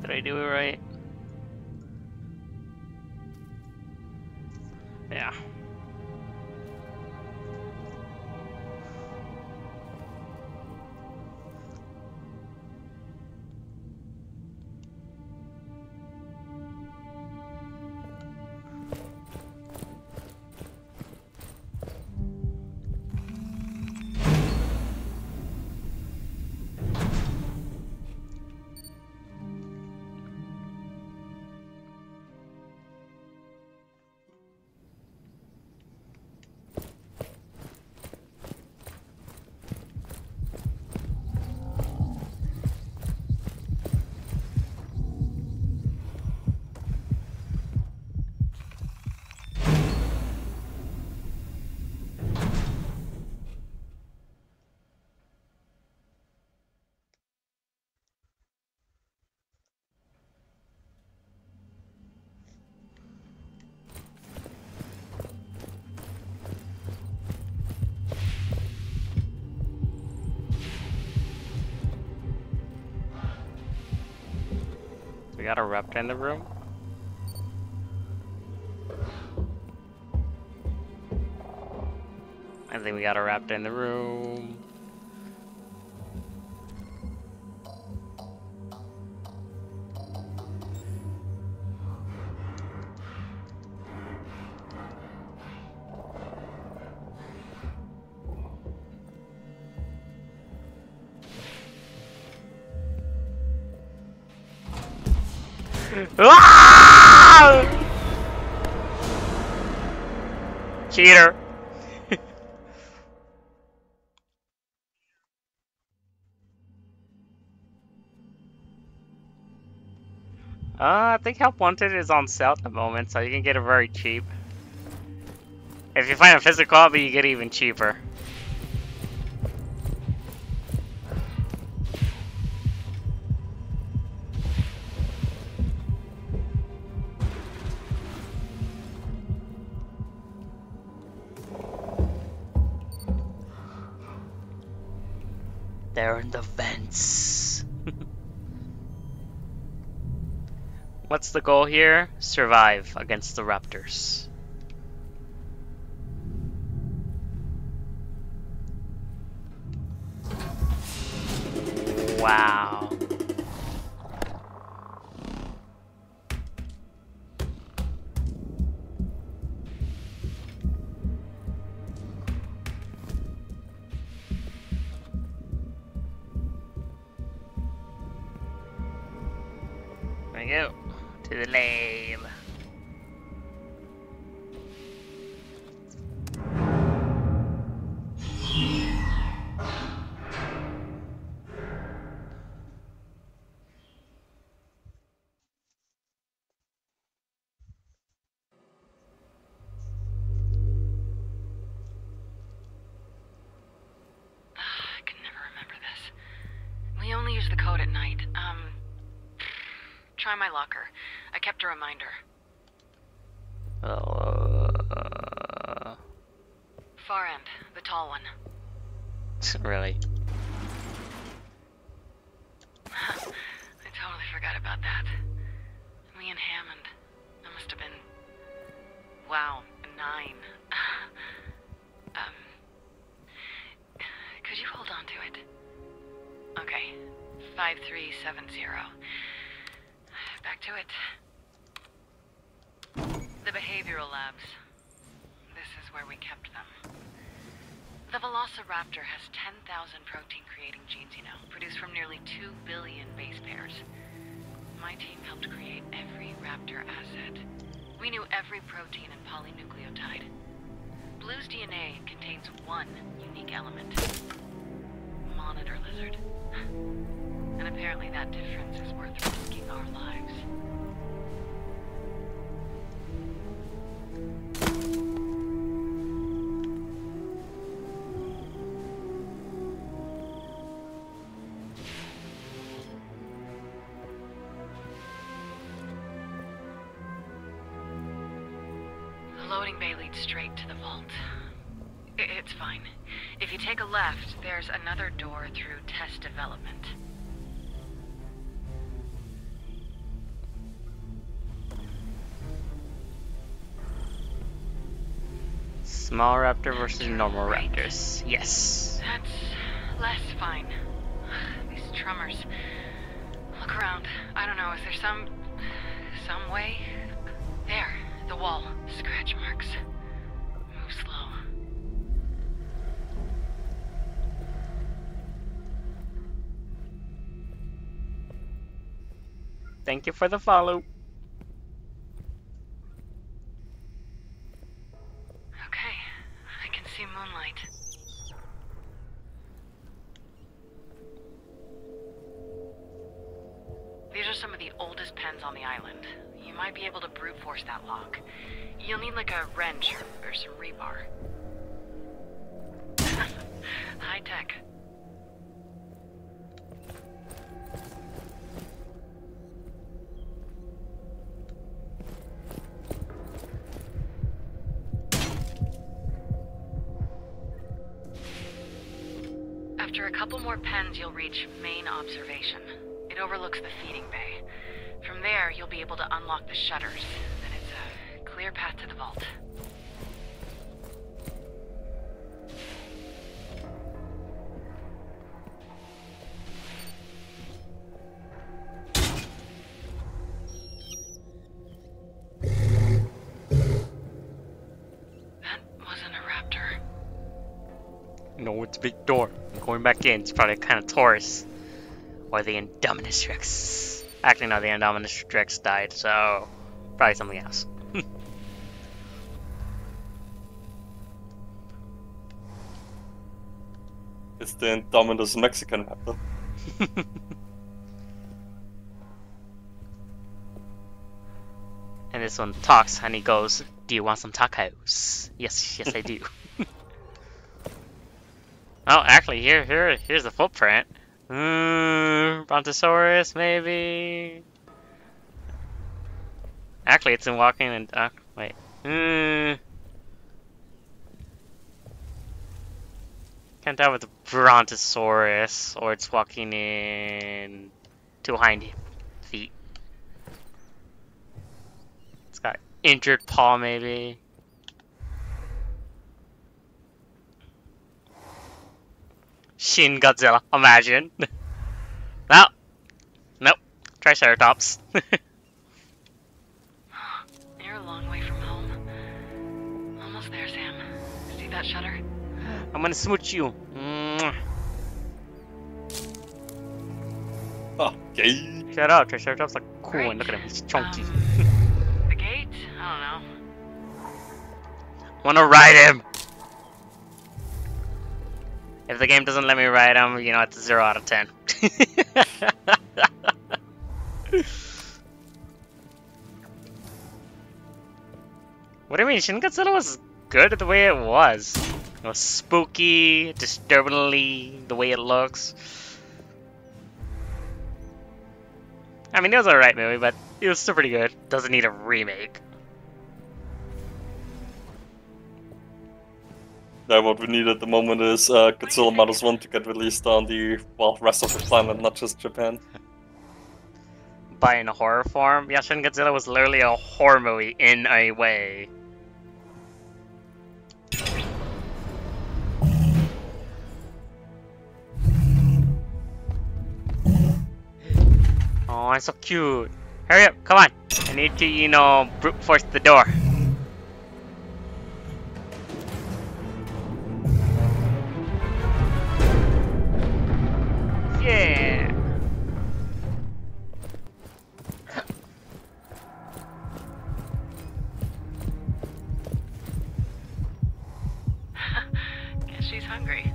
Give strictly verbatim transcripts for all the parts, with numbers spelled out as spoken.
Did I do it right? Yeah. We got a raptor in the room? I think we got a raptor in the room. Ah! Cheater. uh, I think Help Wanted is on sale at the moment, so you can get it very cheap. If you find a physical copy, you get it even cheaper. They're in the vents. What's the goal here? Survive against the raptors. Wow. There we go. To the lab. I can never remember this. We only use the code at night. Um, try my locker. I kept a reminder. Uh, Far end, the tall one. really? I totally forgot about that. Me and Hammond. That must have been... Wow, nine. um... Could you hold on to it? Okay. five three seven zero. Back to it. The behavioral labs. This is where we kept them. The Velociraptor has ten thousand protein-creating genes, you know, produced from nearly two billion base pairs. My team helped create every raptor asset. We knew every protein and polynucleotide. Blue's D N A contains one unique element. Monitor lizard. And apparently that difference is worth risking our lives. The loading bay leads straight to the vault. I- it's fine. If you take a left, there's another door through test development. Small raptor versus normal Right. raptors. Yes. That's less fine. These tremors. Look around. I don't know, is there some... some way? There, the wall. Scratch marks. Move slow. Thank you for the follow. Okay, I can see moonlight. These are some of the oldest pens on the island. You might be able to brute force that lock. You'll need like a wrench or, or some rebar. High tech. After a couple more pens, you'll reach main observation. It overlooks the feeding bay. From there, you'll be able to unlock the shutters, and it's a clear path to the vault. That wasn't a raptor. No, it's a big door. I'm going back in. It's probably kind of Taurus. Or the Indominus Rex. Actually, no, the Indominus Rex died, so probably something else. It's the Indominus Mexican raptor. And this one talks, and he goes, "Do you want some tacos?" Yes, yes, I do. Oh, actually, here, here, here's the footprint. Mm, Brontosaurus, maybe. Actually, it's in walking and uh, wait. Mm. Can't tell if it's Brontosaurus or it's walking in two hind feet. It's got injured paw, maybe. Shin Godzilla, imagine. No. Nope. Triceratops. You're a long way from home. Almost there, Sam. See that shutter? I'm gonna smooch you. Mwah. Okay. Shut up, Triceratops look cool Great. and look at him, he's chunky. Um, the gate? I don't know. Wanna ride him! If the game doesn't let me ride him, you know, it's a zero out of ten. What do you mean? Shin Godzilla was good the way it was. It was spooky, disturbingly the way it looks. I mean, it was alright movie, but it was still pretty good. Doesn't need a remake. Yeah, what we need at the moment is uh, Godzilla Minus One to get released on the, well, rest of the planet, not just Japan. By in a horror form? Yeah, Shin Godzilla was literally a horror movie in a way. Oh, I'm so cute. Hurry up, come on. I need to, you know, brute force the door. Yeah. Guess she's hungry.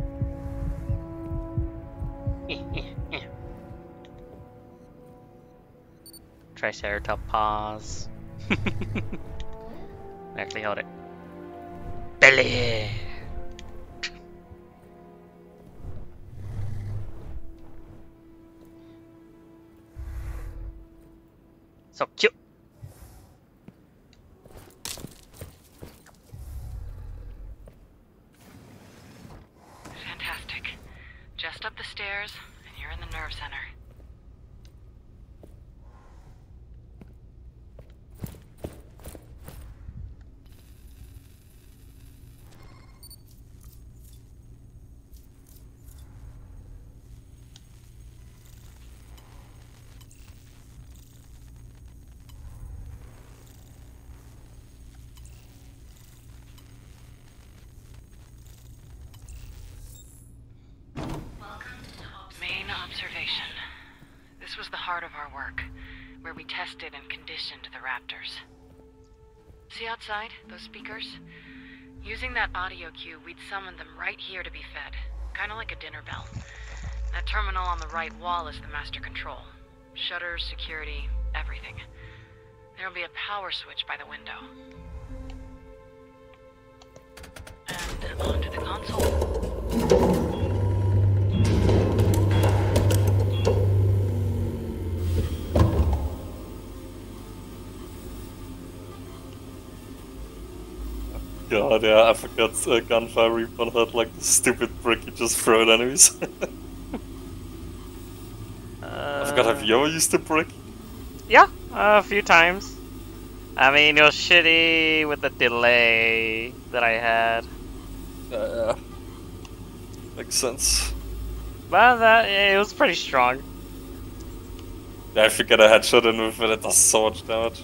Triceratops paws. Actually, hold it. Belly. So cute. Fantastic. Just up the stairs, and you're in the nerve center. was the heart of our work, where we tested and conditioned the raptors. See outside, those speakers? Using that audio cue, we'd summon them right here to be fed. Kinda like a dinner bell. That terminal on the right wall is the master control. Shutters, security, everything. There'll be a power switch by the window. And onto the console. God, yeah, I forgot uh, Gunfire Reaper had like the stupid brick you just throw at enemies. uh, I forgot, have you ever used a brick? Yeah, uh, a few times. I mean, it was shitty with the delay that I had. Yeah, yeah. Makes sense. But that, it was pretty strong. Yeah, if you get a headshot in with it, it does so much damage.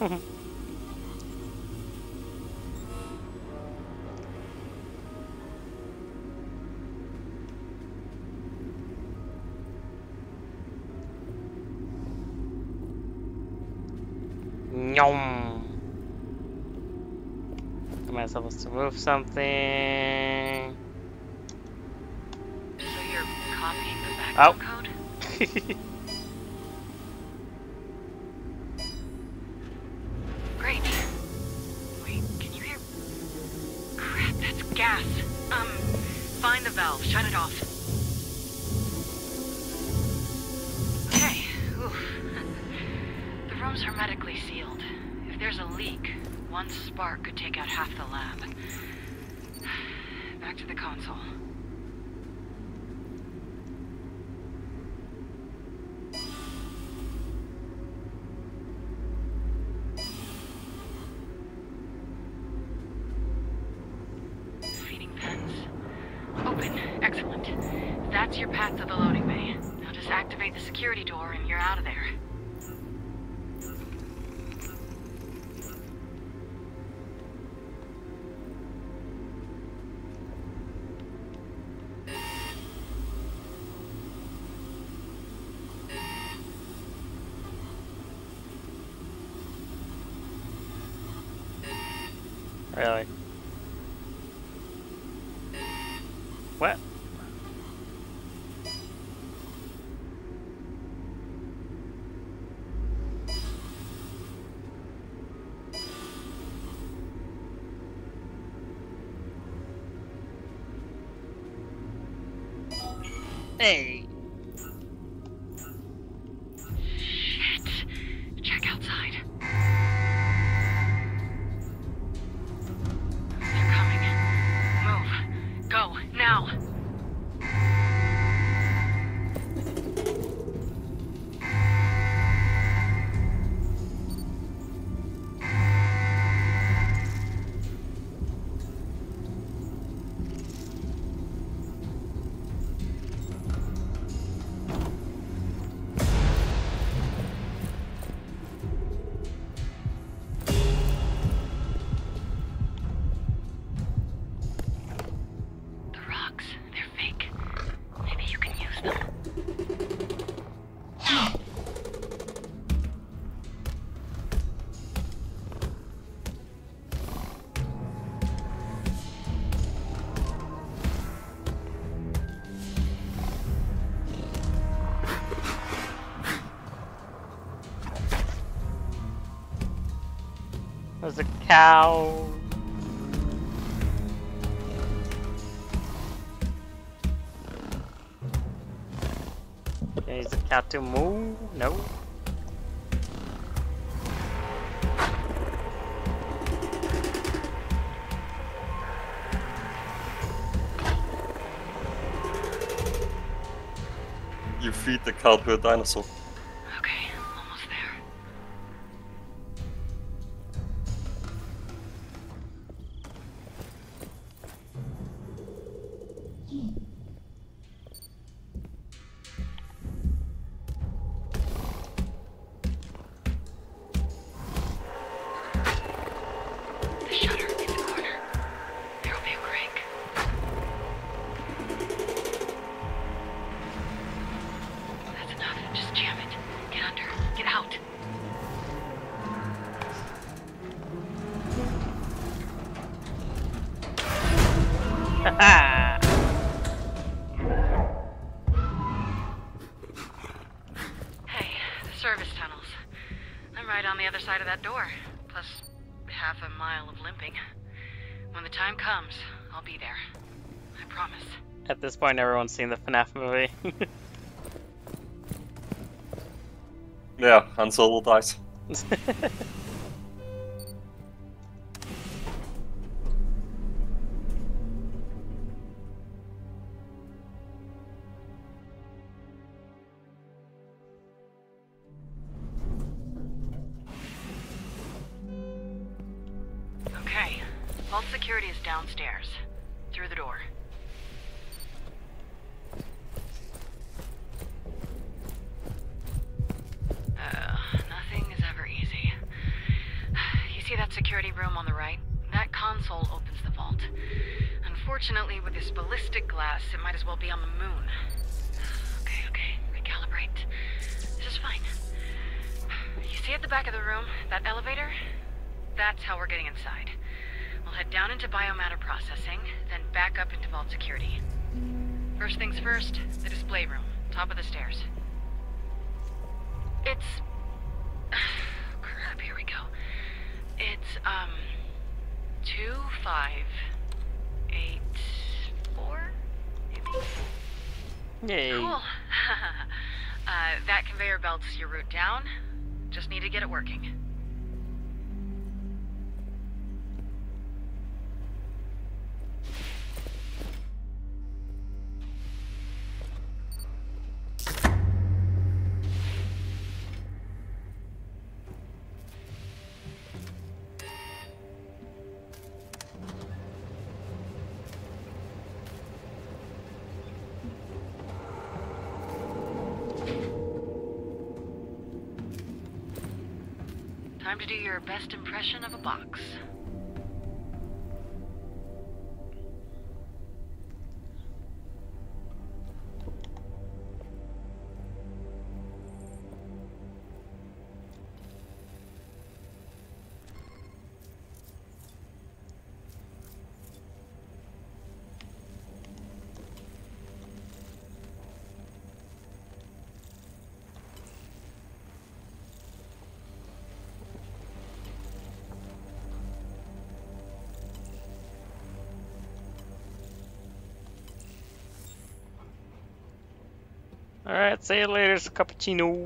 Nyom. Am I supposed to move something? So you're copying the Oh. backdoor code? Great. Wait, can you hear? Crap, that's gas. Um, find the valve, shut it off. Okay, oof. The room's hermetically sealed. If there's a leak, one spark could take out half the lab. Back to the console. Feeding pens. Open. Excellent. That's your path to the loading bay. Now just activate the security door and you're out of there. Really? What? Hey. Shit. Check outside. They're coming. Move. Go. Now. The rocks. They're fake. Maybe you can use them. There's a cow. Can I use the cow to move? No. You feed the cow to a dinosaur. Okay, almost there. The shutter in the corner. There will be a crank. That's enough. Just jam that door, plus half a mile of limping. When the time comes, I'll be there. I promise. At this point, everyone's seen the FNAF movie. Yeah, Han Solo dies. Okay, vault security is downstairs, through the door. Uh, nothing is ever easy. You see that security room on the right? That console opens the vault. Unfortunately, with this ballistic glass, it might as well be on the moon. Okay, okay, recalibrate. This is fine. You see at the back of the room, that elevator? That's how we're getting inside. We'll head down into biomatter processing, then back up into vault security. First things first, the display room, top of the stairs. It's... crap, here we go. It's, um... two, five, eight, four, maybe? Yay. Cool. uh, that conveyor belt's your route down. Just need to get it working. Time to do your best impression of a box. Alright, see you later, cappuccino.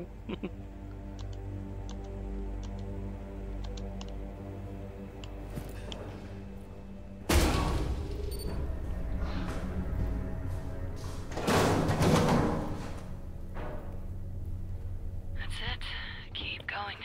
That's it. Keep going.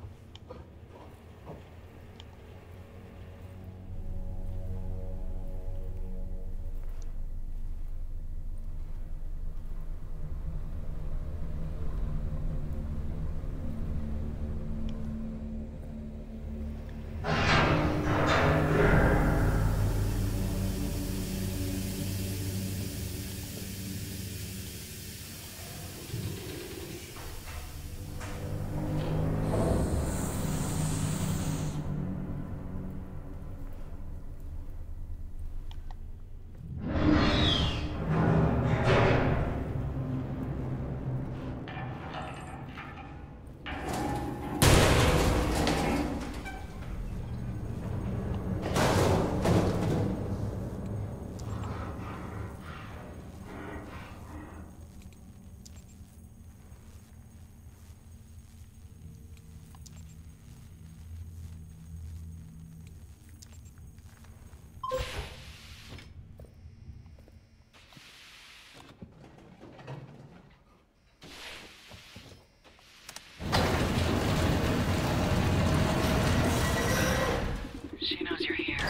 She knows you're here.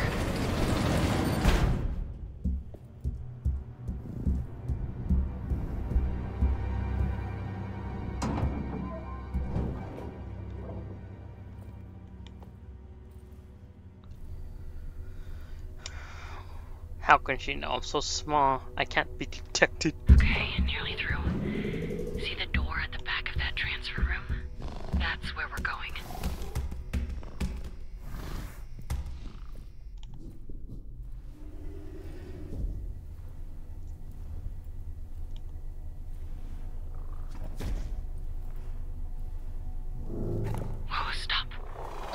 How can she know I'm so small? I can't be detected. Okay, nearly through. See the door at the back of that transfer room? That's where we're going. Whoa, stop.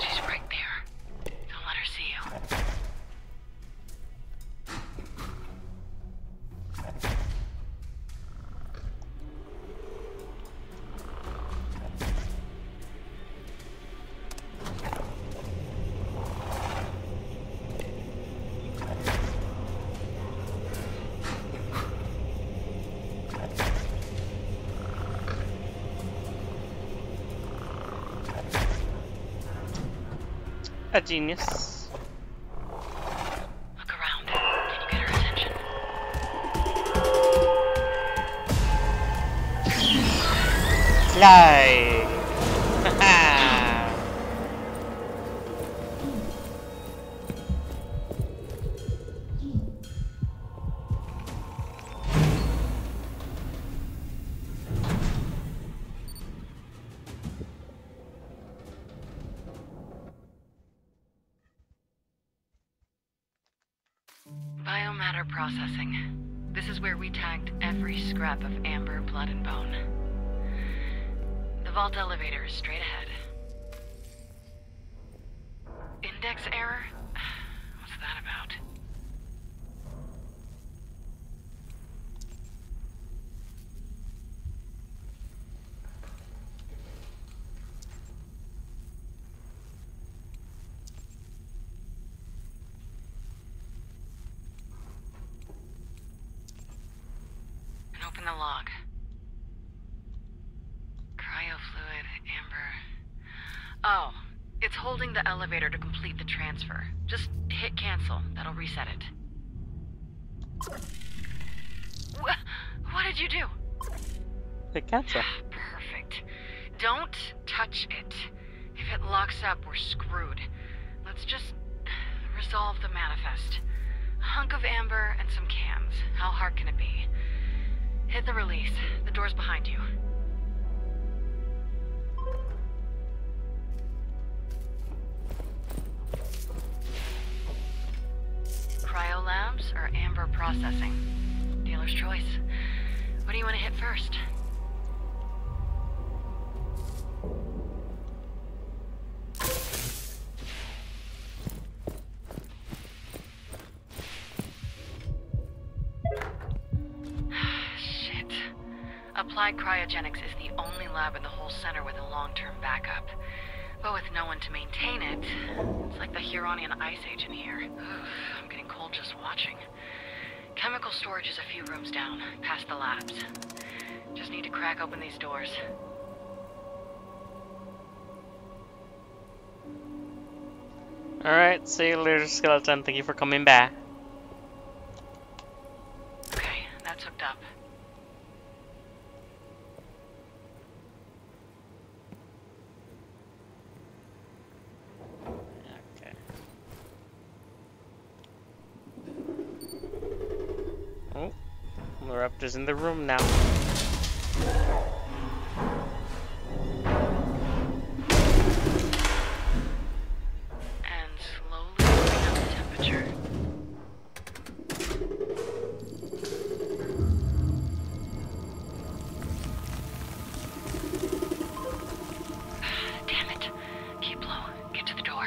A genius. Look around. Can you get her attention? Fly! Haha! Biomatter processing. This is where we tagged every scrap of amber, blood, and bone. The vault elevator is straight ahead. Index error? What's that about? And open the log. Cryofluid, amber. Oh, it's holding the elevator to complete the transfer. Just hit cancel. That'll reset it. Wha what did you do? Hit cancel. Perfect. Don't touch it. If it locks up, we're screwed. Let's just resolve the manifest. A hunk of amber and some cans. How hard can it be? Hit the release. The door's behind you. Cryo labs or amber processing? Dealer's choice. What do you want to hit first? Shit. Applied Cryogenics is the only lab in the whole center with a long-term backup. But with no one to maintain it, it's like the Huronian Ice Age in here. Oof, I'm getting cold just watching. Chemical storage is a few rooms down, past the labs. Just need to crack open these doors. Alright, see you later, Skeleton. Thank you for coming back. Okay, that's hooked up. Okay. Oh, the Raptor's in the room now. And slowly bring up the temperature. Damn it. Keep low. Get to the door.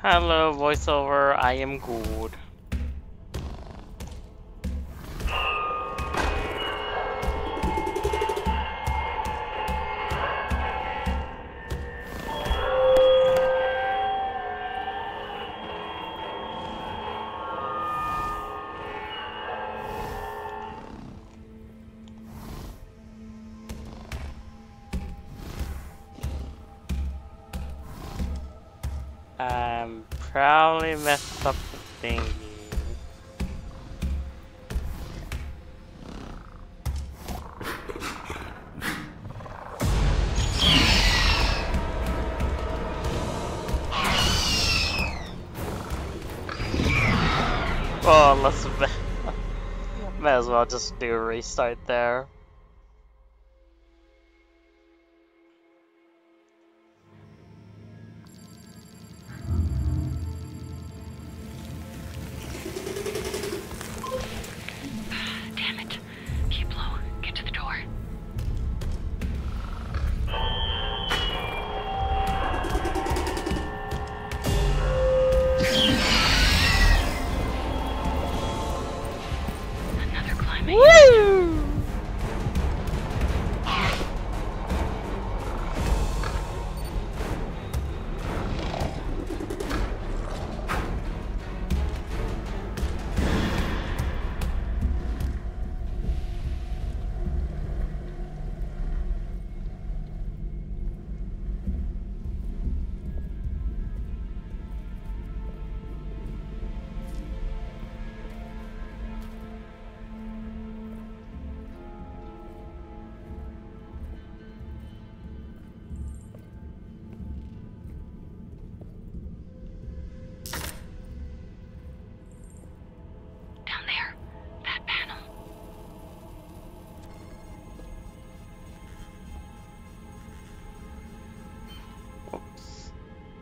Hello, voiceover. I am good. Um, probably messed up the thingy. Oh, let's might as well just do a restart there. Damn it. Keep low. Get to the door. Another climbing. Woo! Down there. That panel. Oops.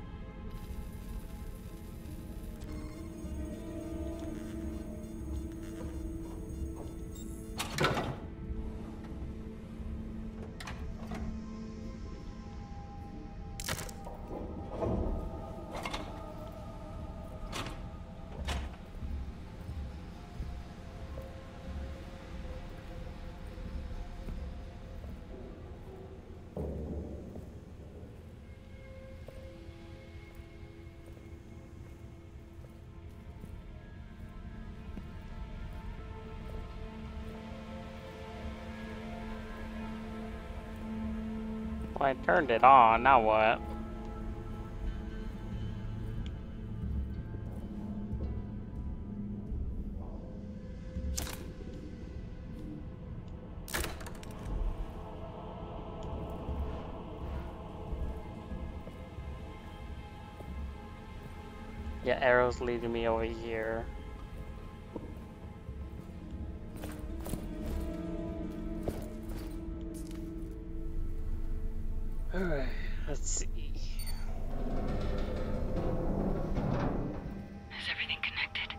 Well, I turned it on, now what? Yeah, arrows leading me over here. Alright, let's see. Is everything connected?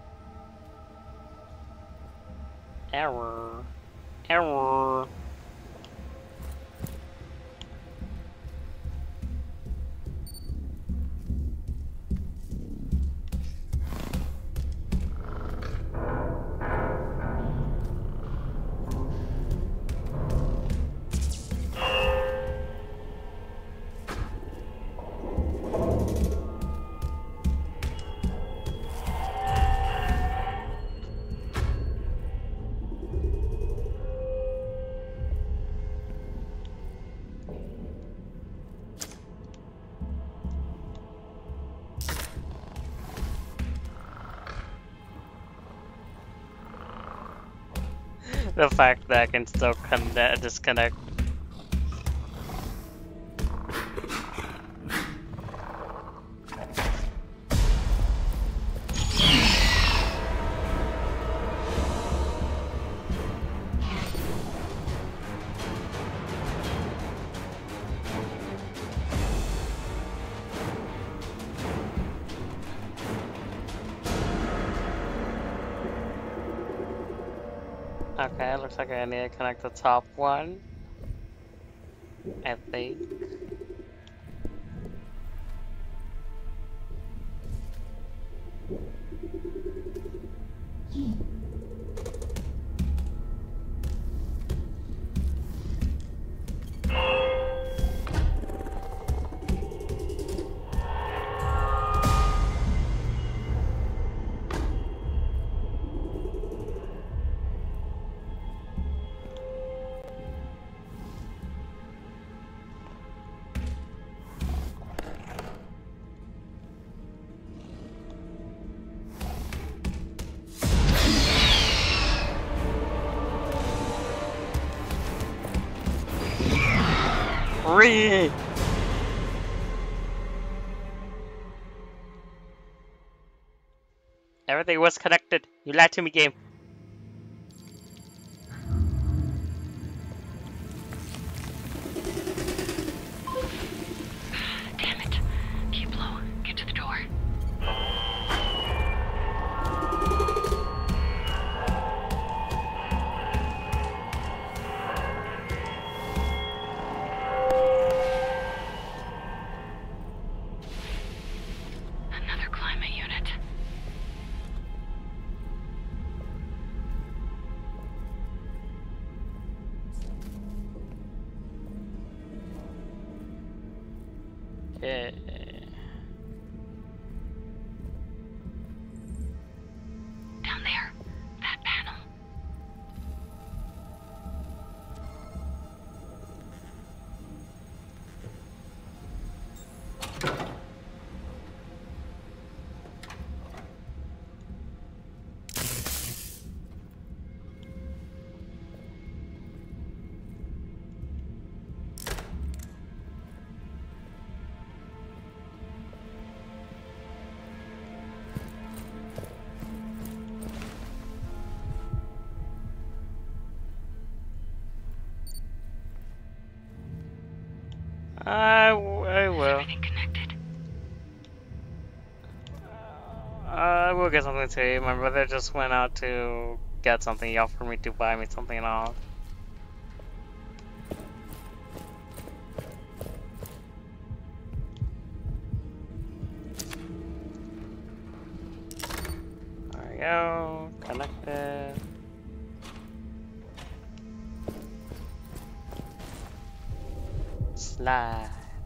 Error. Error. The fact that I can still connect, disconnect. Okay, looks like I need to connect the top one. I think. free! Everything was connected. You lied to me, game. Damn it. Keep low. Get to the door. Another climate unit. Okay. Down there. That panel. I, w I Is will. everything connected? I will get something to eat. My brother just went out to get something. He offered me to buy me something and all. There we go. Connected. Slide.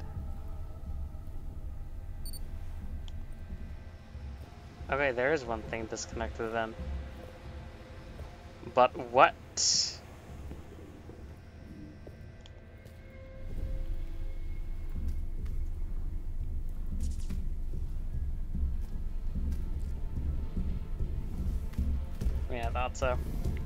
Okay, there is one thing disconnected then. But what? Yeah, I thought so.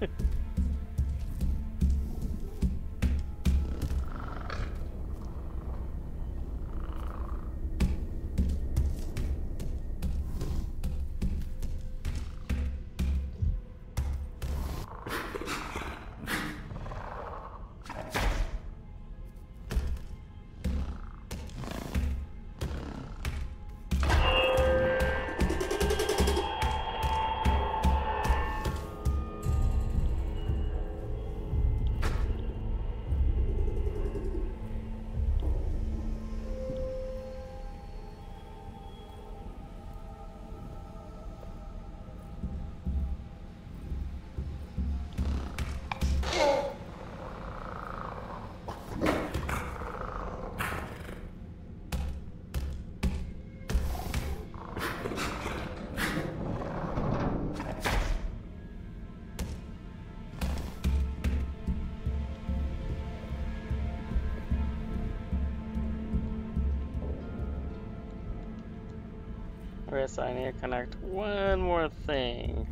Okay, so I need to connect one more thing.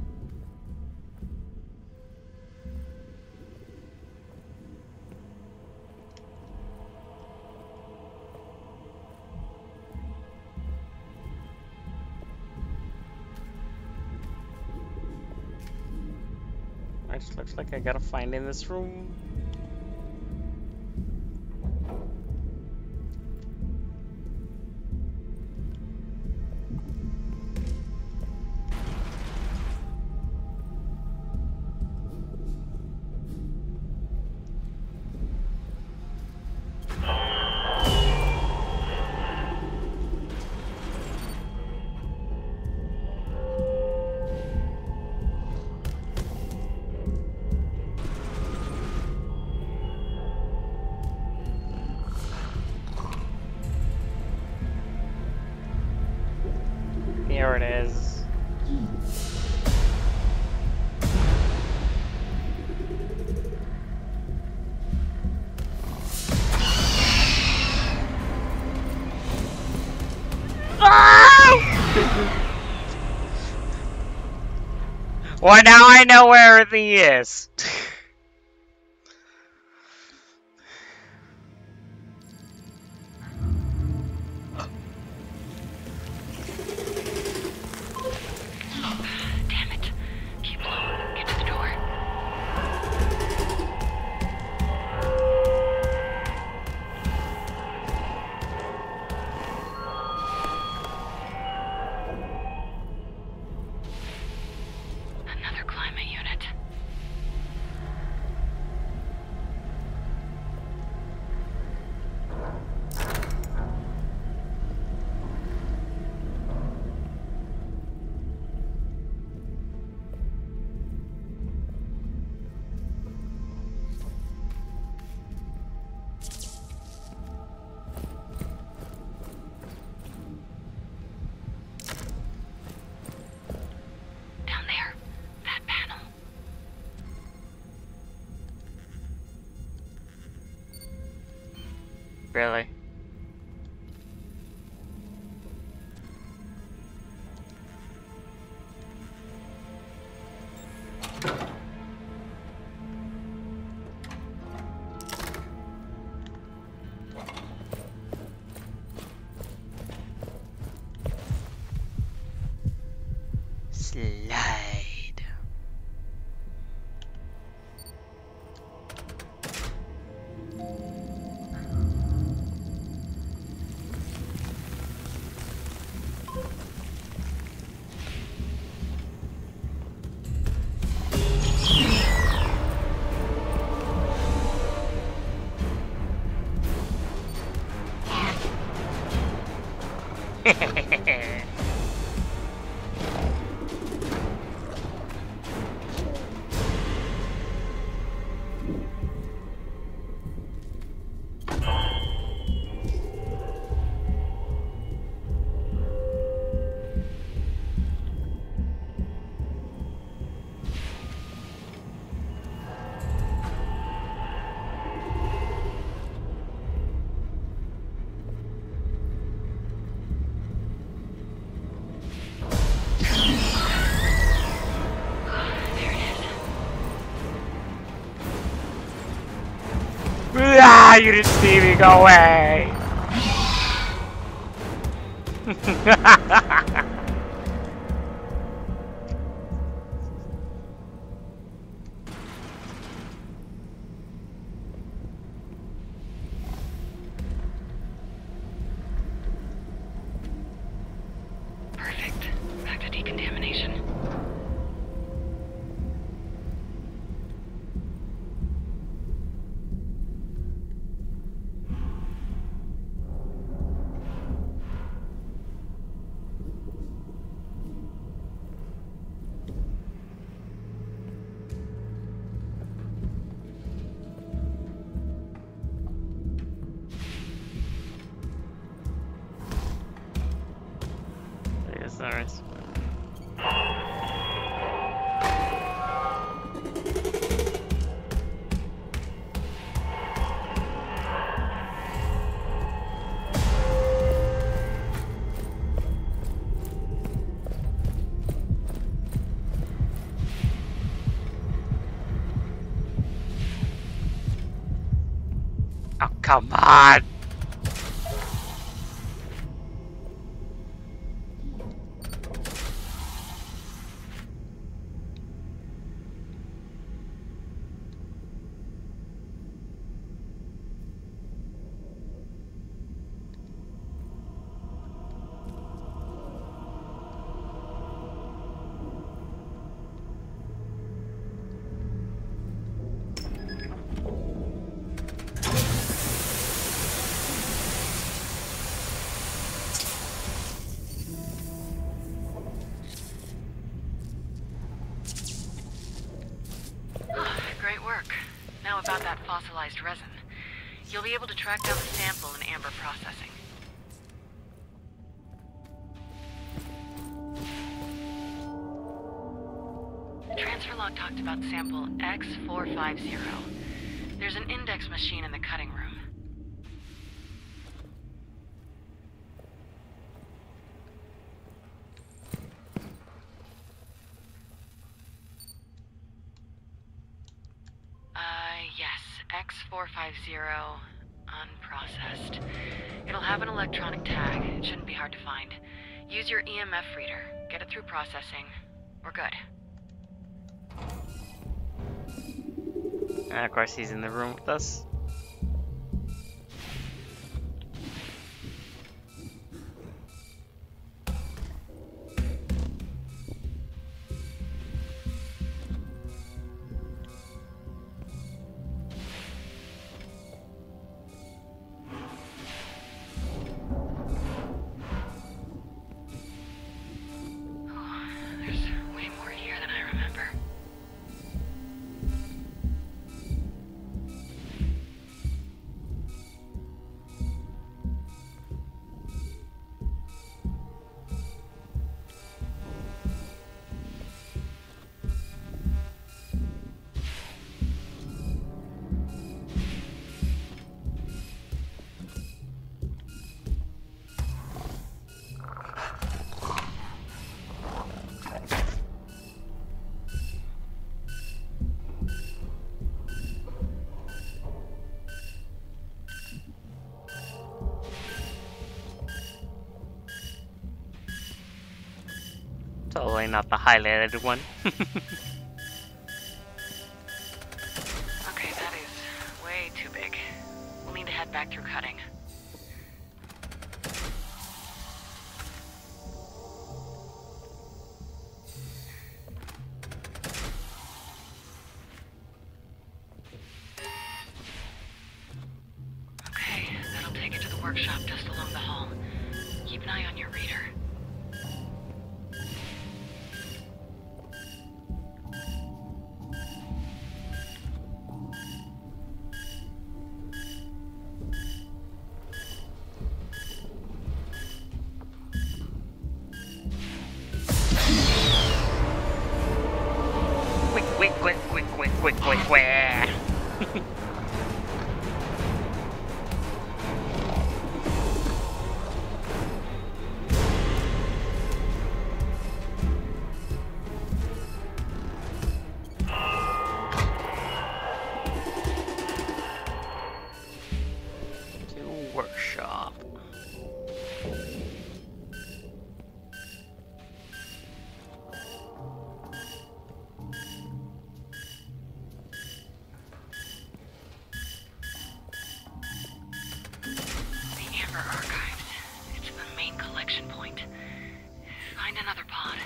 It just looks like I gotta find in this room. Here it is. Well, now I know where everything is. Really? Slide. Ah, you didn't see me, go away! Perfect. Back to decontamination. Yes, there is. Oh, come on! Great work. Now about that fossilized resin. You'll be able to track down the sample in amber processing. The transfer log talked about sample X four five zero. There's an index machine in the cutting room. X four five zero, unprocessed. It'll have an electronic tag. It shouldn't be hard to find. Use your E M F reader. Get it through processing. We're good. And of course he's in the room with us. Totally not the highlighted one. Okay, that is way too big. We'll need to head back through cutting. Okay, that'll take you to the workshop just along the hall. Keep an eye on your reader. Quick, quick, quick, quick, quick, quick, quick, quick. To workshop. The Amber Archives. It's the main collection point. Find another pod.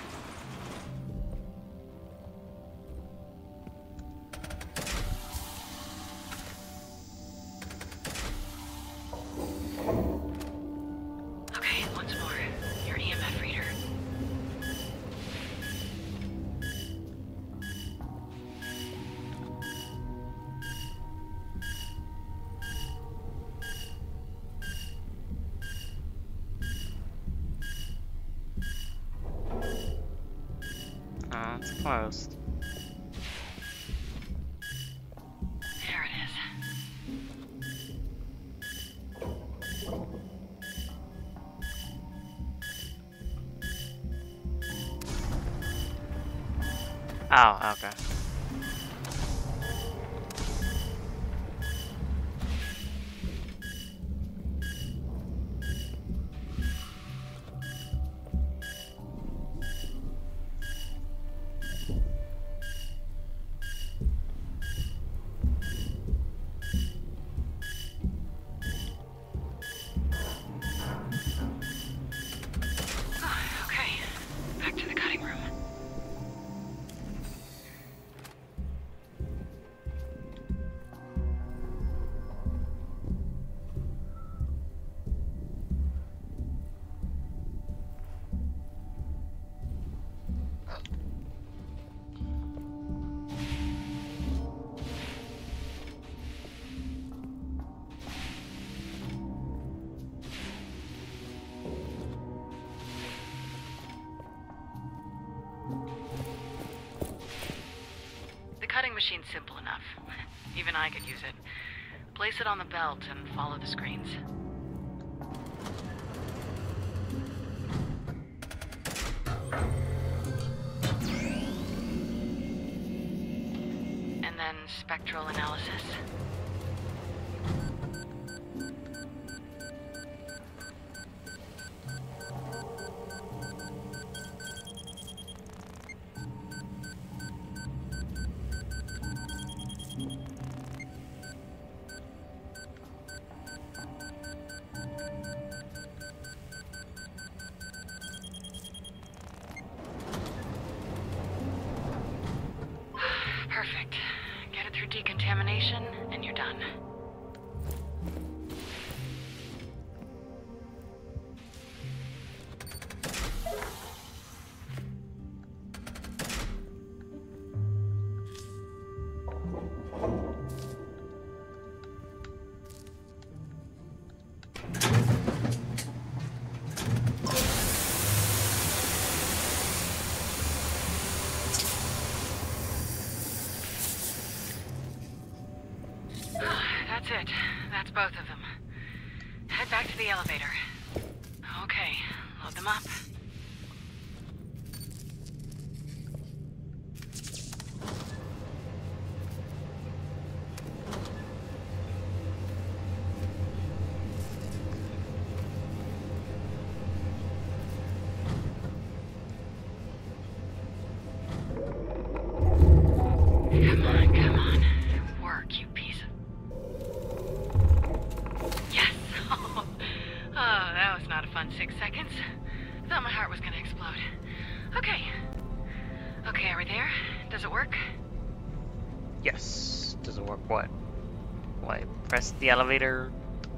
Okay, once more. Your E M F reader. Oh, it's closed. There it is. Oh, okay. Okay, back to the cutting room. The cutting machine's simple enough. Even I could use it. Place it on the belt and follow the screens. And then spectral analysis. Perfect. Get it through decontamination, and you're done. That's it. That's both of them. Head back to the elevator. Okay, load them up. six seconds. Thought my heart was gonna explode. Okay. Okay, are we there? Does it work? Yes. Does it work what? Why, press the elevator.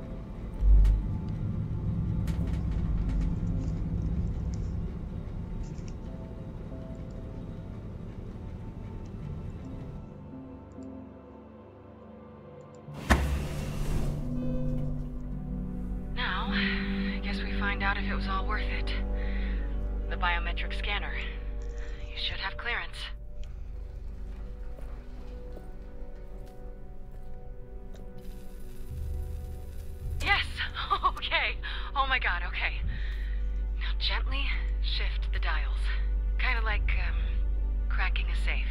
Now, I guess we find out if it was all worth it. The biometric scanner. You should have clearance. Yes! Okay. Oh my god, okay. Now gently shift the dials. Kind of like, um, cracking a safe.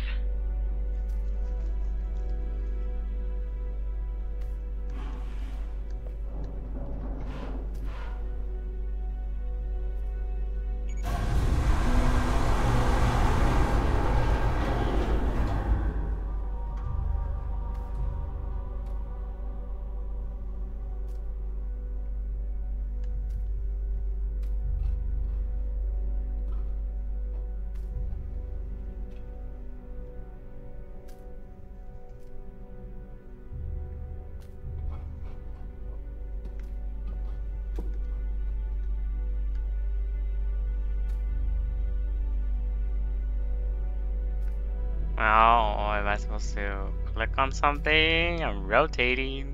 Oh, am I supposed to click on something? I'm rotating.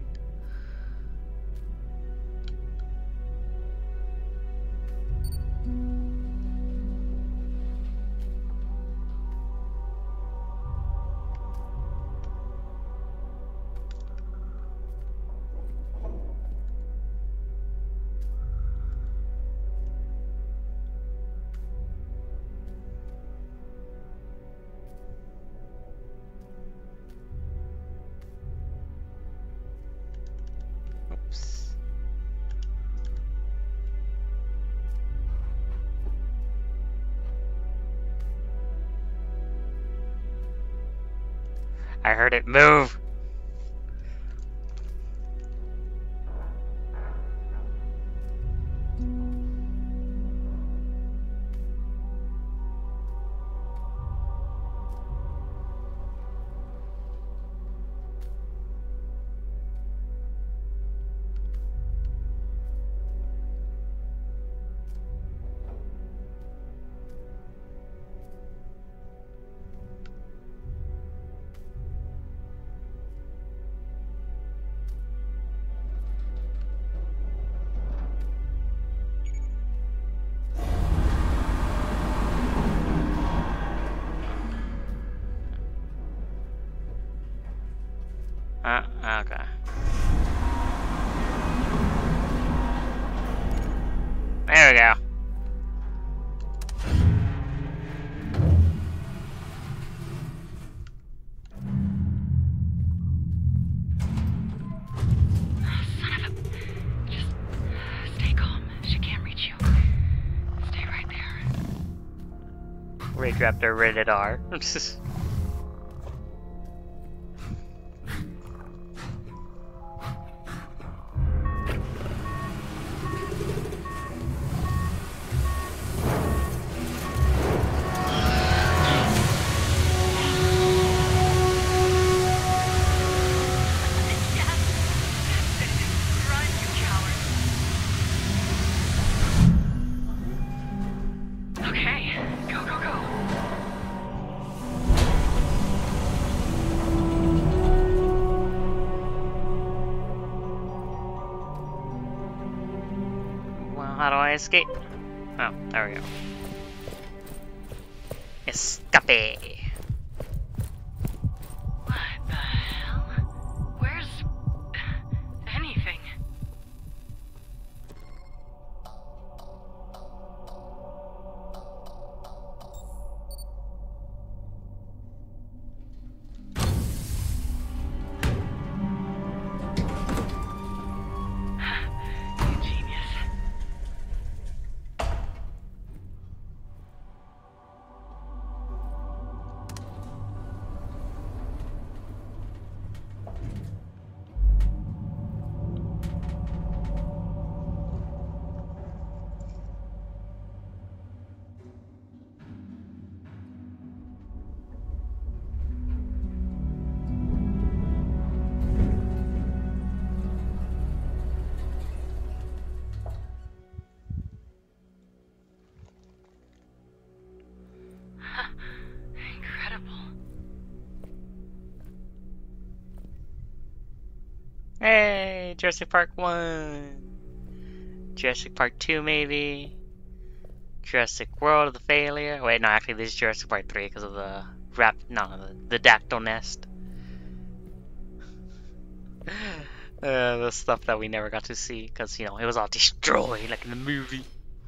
Oops. I heard it move. Uh, okay. There we go. Son of a... Just stay calm. She can't reach you. Stay right there. Rage Raptor rated R. How do I escape? Oh, there we go. Escape! What the hell? Where's... anything? You genius. Hey, Jurassic Park one. Jurassic Park two, maybe. Jurassic World of the Failure. Wait, no, actually, this is Jurassic Park three because of the rap. No, the, the dactyl nest. Uh, the stuff that we never got to see because, you know, it was all destroyed like in the movie.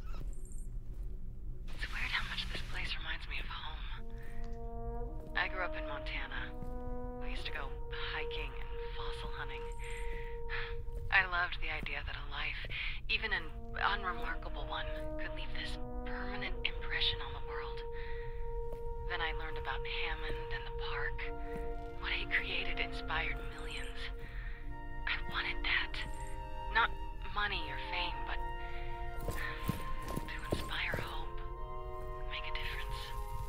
It's weird how much this place reminds me of home. I grew up in Montana. We used to go hiking and fossil hunting. I loved the idea that a life, even an unremarkable one, could leave this permanent impression on the world. Then I learned about Hammond and the park. What he created inspired millions. I wanted that. Not money or fame, but to inspire hope. Make a difference.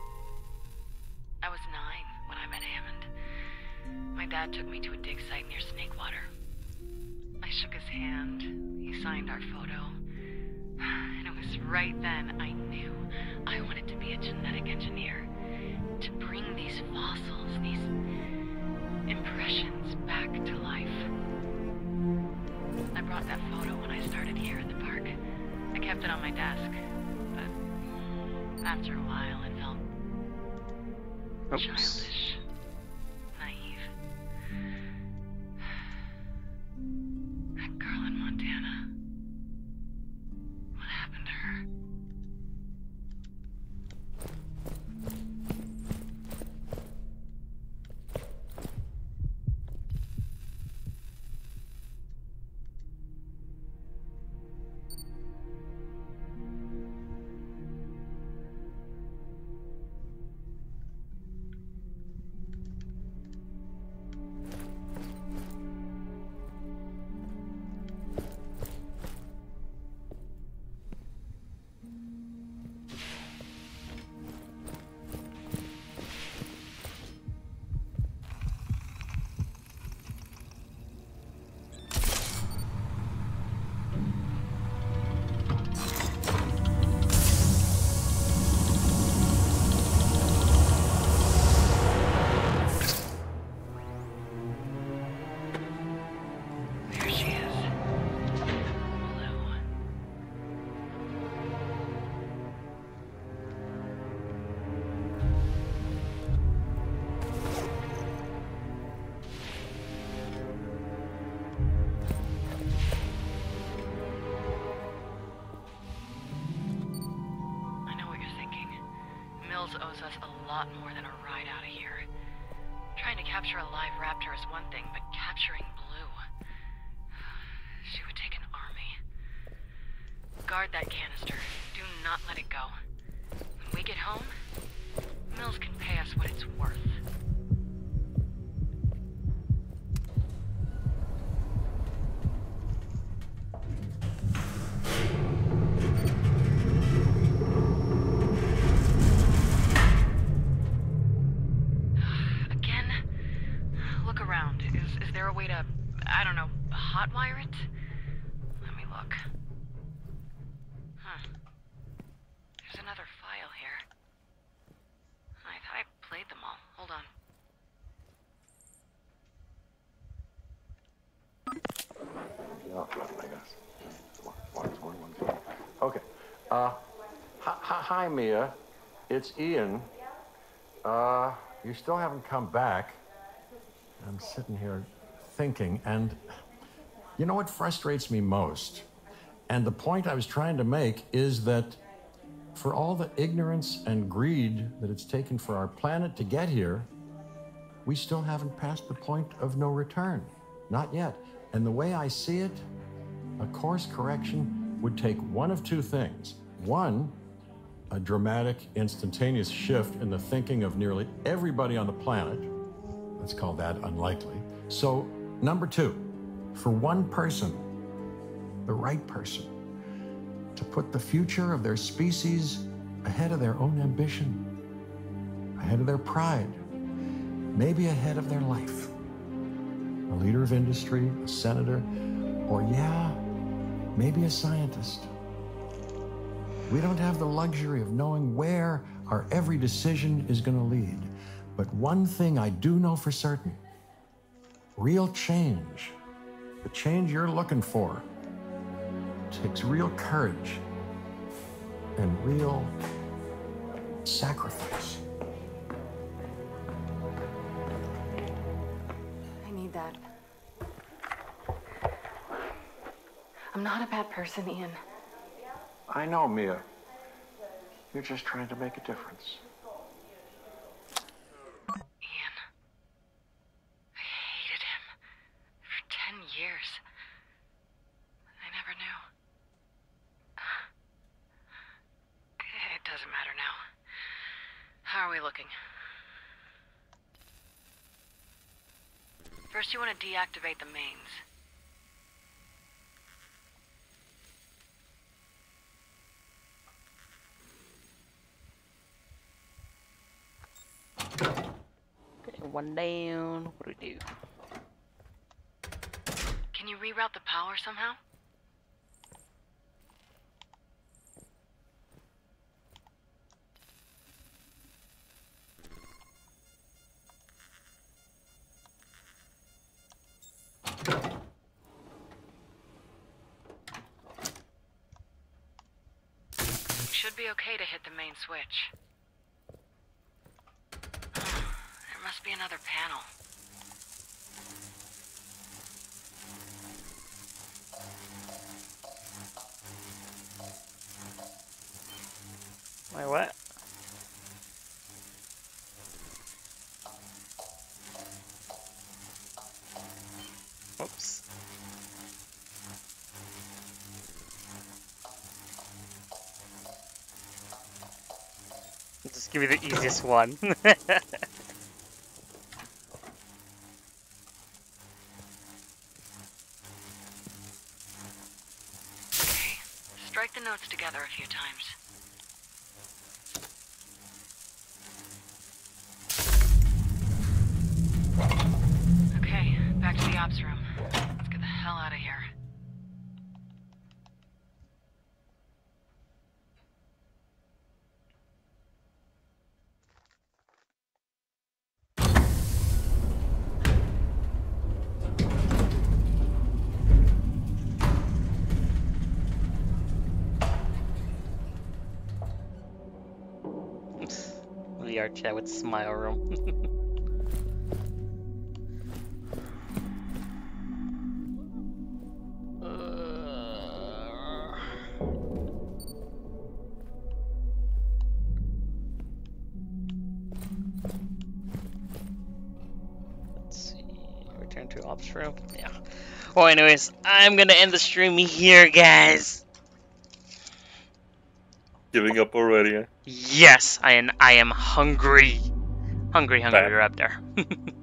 I was nine when I met Hammond. My dad took me to a dig site near Snakewater. I shook his hand. He signed our photo. And it was right then I knew I wanted to be a genetic engineer. To bring these fossils, these impressions back to life. I brought that photo when I started here at the park. I kept it on my desk, but after a while it felt Oops. childish, naive. That girl in Montana. What happened to her? Mills owes us a lot more than a ride out of here. Trying to capture a live raptor is one thing, but capturing Blue... She would take an army. Guard that canister. Do not let it go. When we get home, Mills can pay us what it's worth. Hotwire it? Let me look. Huh. There's another file here. I thought I played them all. Hold on. Yeah, I guess. One, one, one, two. Okay. Uh, hi, hi, Mia. It's Ian. Uh, you still haven't come back. I'm sitting here thinking, and... You know what frustrates me most? And the point I was trying to make is that for all the ignorance and greed that it's taken for our planet to get here, we still haven't passed the point of no return. Not yet. And the way I see it, a course correction would take one of two things. One, a dramatic, instantaneous shift in the thinking of nearly everybody on the planet. Let's call that unlikely. So, number two, for one person, the right person, to put the future of their species ahead of their own ambition, ahead of their pride, maybe ahead of their life. A leader of industry, a senator, or yeah, maybe a scientist. We don't have the luxury of knowing where our every decision is going to lead. But one thing I do know for certain, real change The change you're looking for takes real courage and real sacrifice. I need that. I'm not a bad person, Ian. I know, Mia. You're just trying to make a difference. Ian. I hated him. For ten years. I never knew. It doesn't matter now. How are we looking? First, you want to deactivate the mains. Okay, one down. What do we do? Can you reroute the power somehow? Should be okay to hit the main switch. There must be another panel. Wait, what? Oops. Just give me the easiest one. Okay, strike the notes together a few times. Okay, back to the ops room. Let's get the hell out of here. V R chat with smile room. uh... Let's see. Return to ops room. Yeah. Well, anyways, I'm gonna end the stream here, guys. Giving up already. Eh? Yes, I am. I am hungry. Hungry, hungry Bad. raptor.